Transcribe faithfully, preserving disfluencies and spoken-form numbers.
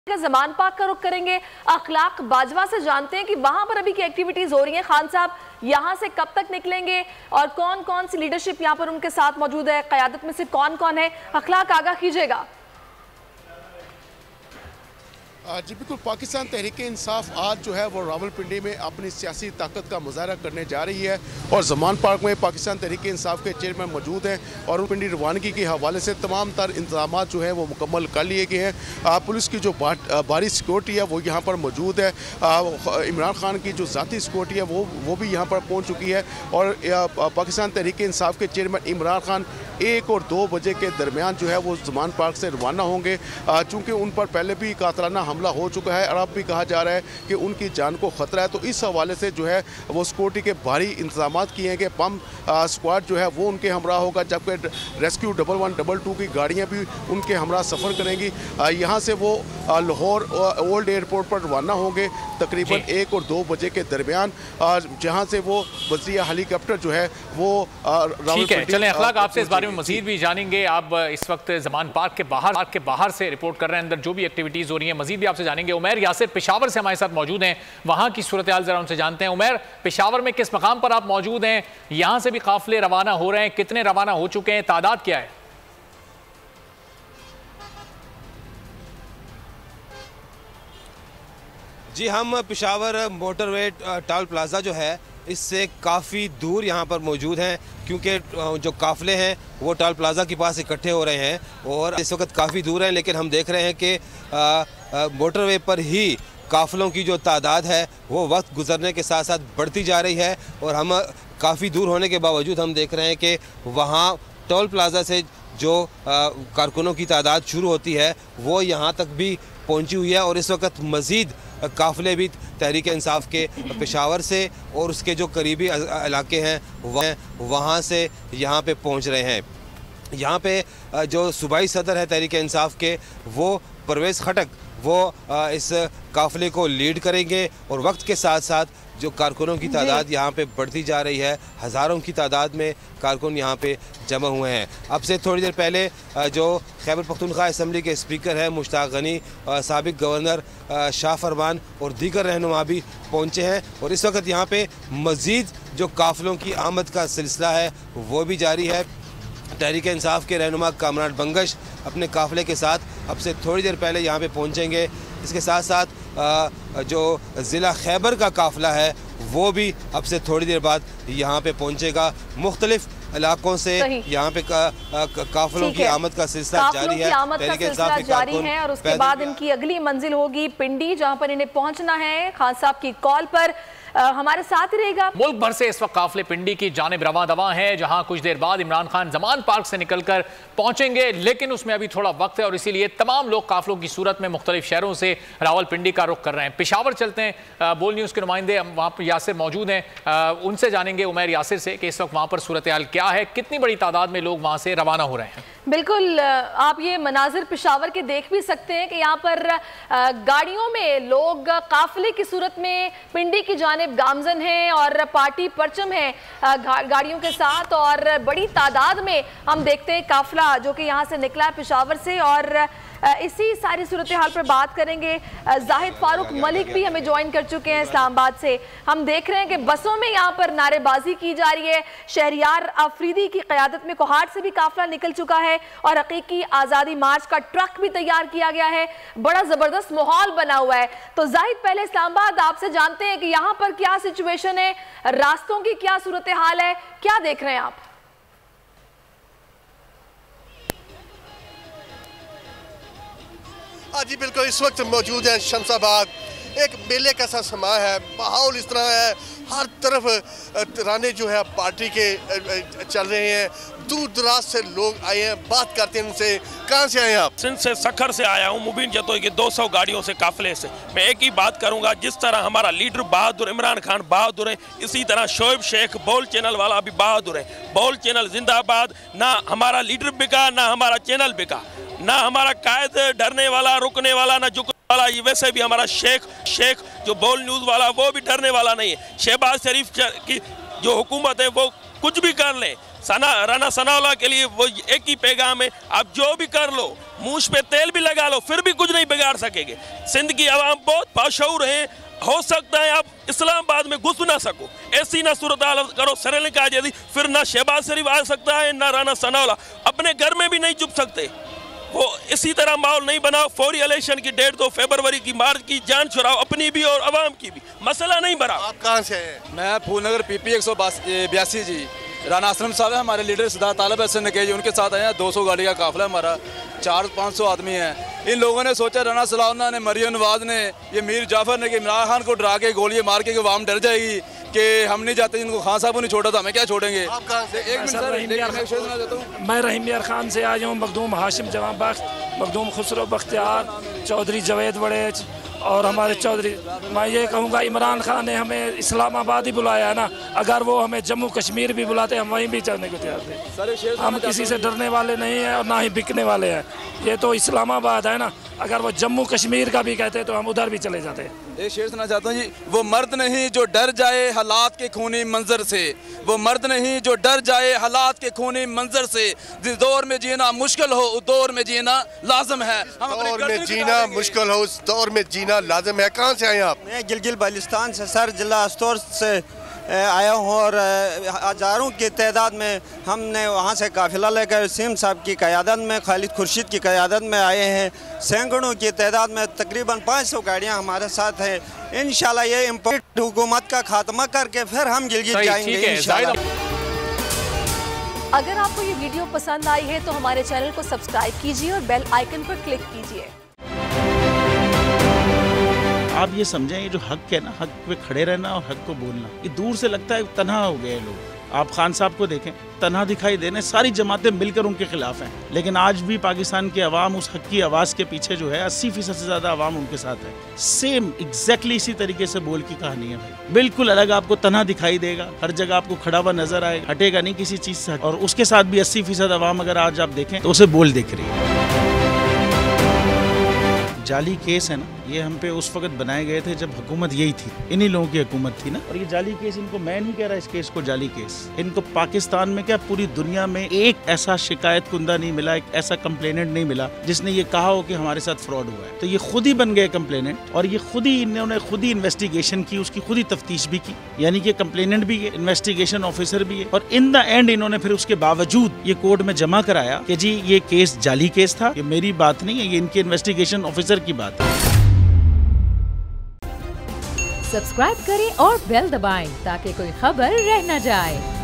ज़मान पाक का रुख करेंगे। अखलाक बाजवा से जानते हैं कि वहां पर अभी की एक्टिविटीज हो रही हैं। खान साहब यहां से कब तक निकलेंगे और कौन कौन सी लीडरशिप यहां पर उनके साथ मौजूद है, क़यादत में से कौन कौन है, अखलाक आगाह कीजिएगा। जी बिल्कुल, पाकिस्तान तहरीक इंसाफ आज जो है वो रावलपिंडी में अपनी सियासी ताकत का मुजाहरा करने जा रही है और ज़मान पार्क में पाकिस्तान तहरीक इंसाफ के चेयरमैन मौजूद हैं और रावलपिंडी रवानगी के हवाले से तमाम तर इंतजाम जो हैं वो मुकम्मल कर लिए गए हैं। पुलिस की जो भारी सिक्योरिटी है वो यहाँ पर मौजूद है। इमरान खान की जो ज़ाती सिक्योरिटी है वो वो भी यहाँ पर पहुँच चुकी है और पाकिस्तान तहरीक इंसाफ के चेयरमैन इमरान खान एक और दो बजे के दरमियान जो है वो ज़मान पार्क से रवाना होंगे। चूँकि उन पर पहले भी कातलाना हमला हो चुका है और अब भी कहा जा रहा है कि उनकी जान को ख़तरा है, तो इस हवाले से जो है वो सिक्योरिटी के भारी इंतजाम किए हैं कि पम स्क्वाड जो है वो उनके हमरा होगा, जबकि rescue double one double two की गाड़ियाँ भी उनके हमरा सफ़र करेंगी। यहाँ से वो लाहौर ओल्ड एयरपोर्ट पर रवाना होंगे तकरीबन एक और दो बजे के दरमियान, जहाँ से वो वज़ीर हेलीकॉप्टर जो है वो चलें। अखलाक आपसे इस बारे में मजीद भी जानेंगे। आप इस वक्त ज़मान पार्क के बाहर पार्क के बाहर से रिपोर्ट कर रहे हैं, अंदर जो भी एक्टिविटीज़ हो रही हैं मजीद भी आपसे जानेंगे। उमैर यासिर पेशावर से हमारे साथ मौजूद हैं, वहाँ की सूरत हाल ज़रा उनसे जानते हैं। उमैर, पेशावर में किस मकाम पर आप मौजूद हैं? यहाँ से भी काफिले रवाना हो रहे हैं, कितने रवाना हो चुके हैं, तादाद क्या है? जी, हम पेशावर मोटरवे टोल प्लाजा जो है इससे काफ़ी दूर यहाँ पर मौजूद हैं, क्योंकि जो काफ़िले हैं वो टोल प्लाजा के पास इकट्ठे हो रहे हैं और इस वक्त काफ़ी दूर हैं। लेकिन हम देख रहे हैं कि मोटरवे पर ही काफ़िलों की जो तादाद है वो वक्त गुजरने के साथ साथ बढ़ती जा रही है और हम काफ़ी दूर होने के बावजूद हम देख रहे हैं कि वहाँ टोल प्लाजा से जो कारकुनों की तादाद शुरू होती है वो यहाँ तक भी पहुँची हुई है और इस वक्त मज़ीद काफ़िले भी तहरीक इंसाफ के पेशावर से और उसके जो करीबी इलाके हैं वह वहाँ से यहाँ पे पहुँच रहे हैं। यहाँ पे जो सूबाई सदर है तहरीक इंसाफ के वो परवेज़ खटक वो इस काफ़िले को लीड करेंगे और वक्त के साथ साथ जो कारकुनों की तादाद यहाँ पे बढ़ती जा रही है, हज़ारों की तादाद में कारकुन यहाँ पे जमा हुए हैं। अब से थोड़ी देर पहले जो खैबर पख्तूनख्वा असम्बली के स्पीकर हैं मुश्ताक गनी, साबिक गवर्नर शाह फरमान और दीगर रहनुमा भी पहुँचे हैं और इस वक्त यहाँ पे मज़ीद जो काफ़िलों की आमद का सिलसिला है वो भी जारी है। तहरीक इंसाफ के रहनुमा कामरान बंगश अपने काफ़िले के साथ अब से थोड़ी देर पहले यहाँ पे पहुँचेंगे। इसके साथ साथ आ, जो ज़िला खैबर का काफ़िला है वो भी अब से थोड़ी देर बाद यहाँ पे पहुँचेगा। मुख्तलिफ इलाकों से यहाँ पे का, का, काफ़िलों की आमद का सिलसिला जारी है। आमद का सिलसिला जारी है और उसके बाद इनकी अगली मंजिल होगी पिंडी, जहाँ पर इन्हें पहुँचना है। खान साहब की कॉल पर आ, हमारे साथ रहेगा। मुल्क भर से इस वक्त काफिले पिंडी की जानिब रवा दवा है, जहां कुछ देर बाद इमरान खान ज़मान पार्क से निकलकर पहुंचेंगे, लेकिन उसमें अभी थोड़ा वक्त है और इसीलिए तमाम लोग काफिलों की सूरत में मुख्तलिफ शहरों से रावलपिंडी का रुख कर रहे हैं। पेशावर चलते हैं, आ, बोल न्यूज़ के नुमाइंदे वहाँ पर यासिर मौजूद हैं, आ, उनसे जानेंगे उमैर यासिर से कि इस वक्त वहाँ पर सूरत हाल क्या है, कितनी बड़ी तादाद में लोग वहाँ से रवाना हो रहे हैं। बिल्कुल, आप ये मनाजिर पेशावर के देख भी सकते हैं कि यहाँ पर गाड़ियों में लोग काफिले की सूरत में पिंडी की जानिब गामजन हैं और पार्टी परचम है गाड़ियों के साथ और बड़ी तादाद में हम देखते हैं काफिला जो कि यहाँ से निकला है पेशावर से। और इसी सारी सूरत हाल पर बात करेंगे। जाहिद फारूक मलिक भी हमें ज्वाइन कर चुके हैं इस्लामाबाद से। हम देख रहे हैं कि बसों में यहाँ पर नारेबाजी की जा रही है। शहरियार अफरीदी की क़यादत में कोहाट से भी काफिला निकल चुका है और हकीकी आज़ादी मार्च का ट्रक भी तैयार किया गया है। बड़ा ज़बरदस्त माहौल बना हुआ है। तो जाहिद, पहले इस्लामाबाद आपसे जानते हैं कि यहाँ पर क्या सिचुएशन है, रास्तों की क्या सूरत हाल है, क्या देख रहे हैं आप? जी बिल्कुल, इस वक्त मौजूद है शमशाबाद। एक मेले का सा समा है, माहौल इस तरह है, हर तरफ तराने जो है पार्टी के चल रहे हैं। दूर दराज से लोग आए हैं, बात करते हैं उनसे। कहाँ से आए हैं आप? सिंध से, सखर से आया हूँ। मुबीन जतोई के दो सौ गाड़ियों से काफिले से। मैं एक ही बात करूँगा, जिस तरह हमारा लीडर बहादुर इमरान खान बहादुर है, इसी तरह शोएब शेख बोल चैनल वाला भी बहादुर है। बोल चैनल जिंदाबाद। ना हमारा लीडर बिका, ना हमारा चैनल बिका, ना हमारा कायद डरने वाला, रुकने वाला, ना झुकने वाला। ये वैसे भी हमारा शेख शेख जो बोल न्यूज़ वाला वो भी डरने वाला नहीं है। शहबाज शरीफ की जो हुकूमत है वो कुछ भी कर ले, सना राना सनाउल्लाह के लिए वो एक ही पैगाम है, आप जो भी कर लो, मूछ पे तेल भी लगा लो, फिर भी कुछ नहीं बिगाड़ सकेंगे। सिंध की आवाम बहुत बाशऊर है, हो सकता है आप इस्लामाबाद में घुस ना सको, ऐसी ना सूरत हाल करो श्रीलंका जैसी, फिर ना शहबाज शरीफ आ सकता है ना राना सनाउल्लाह, अपने घर में भी नहीं चुप सकते। वो इसी तरह माहौल नहीं बनाओ, फौरी इलेक्शन की डेट दो, फरवरी की, मार्च की, जान छुड़ाओ अपनी भी और अवाम की भी, मसला नहीं बढ़ाओ। आप कहाँ से हैं? मैं फूलनगर पीपी एक सौ बयासी जी। राना असलम साहब है हमारे लीडर, सिद्धार्थ तालब हसन नकेज, उनके साथ आए हैं। दो सौ गाड़ी का काफिला हमारा, चार पाँच सौ आदमी हैं। इन लोगों ने सोचा, राना सलाउल्लाह ने, मरियम नवाज ने, ये मीर जाफर ने, कि इमरान खान को डरा के गोलियां मार के आवाम डर जाएगी कि हम नहीं जाते, जिनको खान साहब को नहीं छोड़ा था हमें क्या छोड़ेंगे। आप कहाँ से? एक मिनट सर, एक मैं रहीम यार खान से आया हूँ, मखदूम हाशिम जवां बख्श, मखदूम खुसरो बख्तियार, चौधरी जवेद वड़ेच और हमारे चौधरी। मैं ये कहूँगा, इमरान खान ने हमें इस्लामाबाद ही बुलाया है ना, अगर वो हमें जम्मू कश्मीर भी बुलाते हम वहीं भी चलने को तैयार थे। हम किसी से डरने वाले नहीं हैं और ना ही बिकने वाले हैं। ये तो इस्लामाबाद है ना, अगर वो जम्मू कश्मीर का भी कहते तो हम उधर भी चले जाते। एक शेर सुना चाहता हूँ जी, वो मर्द नहीं जो डर जाए हालात के खूनी मंजर से, वो मर्द नहीं जो डर जाए हालात के खूनी मंजर से, जिस दौर में जीना मुश्किल हो उस दौर में जीना लाजम है। हम अपने दौर में जीना मुश्किल हो उस दौर में जीना लाजम है। कहाँ से आए आप? मैं गिलगित बाल्टिस्तान से सर, जिला अस्तौर से आया हूँ और हज़ारों की तादाद में हमने वहाँ से काफ़िला लेकर सीम साहब की क़यादत में, खालिद खुर्शीद की क़यादत में आए हैं। सैकड़ों की तादाद में तकरीबन पाँच सौ गाड़ियाँ हमारे साथ हैं। इंशाल्लाह ये इम्पोर्ट हुकूमत का खात्मा करके फिर हम गिलगित जाएंगे इंशाल्लाह। अगर आपको ये वीडियो पसंद आई है तो हमारे चैनल को सब्सक्राइब कीजिए और बेल आइकन पर क्लिक कीजिए। आप ये समझें, ये जो हक है ना, हक पे खड़े रहना और हक को बोलना, ये दूर से लगता है तन्हा हो गए लोग। आप खान साहब को देखें, तन्हा दिखाई देने, सारी जमातें मिलकर उनके खिलाफ हैं, लेकिन आज भी पाकिस्तान की आवाम उस हक की आवाज़ के पीछे जो है अस्सी फीसद से ज़्यादा आवाम उनके साथ है। सेम एग्जैक्टली इसी तरीके से बोल की कहानी है भाई, बिल्कुल अलग आपको तन्हा दिखाई देगा, हर जगह आपको खड़ा हुआ नजर आएगा, हटेगा नहीं किसी चीज़ से। और उसके साथ भी अस्सी फीसद आवाम अगर आज आप देखें तो उसे बोल दिख रही है। जाली केस है ना, ये हम पे उस वक्त बनाए गए थे जब हुकूमत यही थी, इन्हीं लोगों की हुकूमत थी ना। और ये जाली केस, इनको मैं नहीं कह रहा इस केस को जाली केस, इनको पाकिस्तान में क्या पूरी दुनिया में एक ऐसा शिकायत कुंदा नहीं मिला, एक ऐसा कंप्लेनेंट नहीं मिला जिसने ये कहा हो कि हमारे साथ फ्रॉड हुआ है। तो ये खुद ही बन गए कंप्लेनेंट और ये खुद ही इन्होंने खुद ही इन्वेस्टिगेशन की, उसकी खुद ही तफ्तीश भी की, यानी कि कंप्लेनेंट भी है, इन्वेस्टिगेशन ऑफिसर भी है। और इन द एंड इन्होंने फिर उसके बावजूद ये कोर्ट में जमा कराया कि जी ये केस जाली केस था। ये मेरी बात नहीं है, ये इनके इन्वेस्टिगेशन ऑफिसर की बात है। सब्सक्राइब करें और बेल दबाएं ताकि कोई खबर रह न जाए।